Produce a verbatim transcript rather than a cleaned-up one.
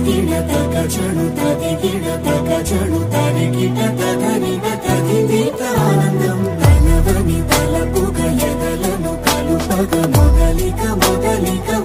తదిగిడ తగ చడు తదిగిడ తగ చడు తరిగిట తగనిగ తదిదీత ఆనందం తనవని తలపుగ ఎదలను కలుపగ మొదలిక మొదలిక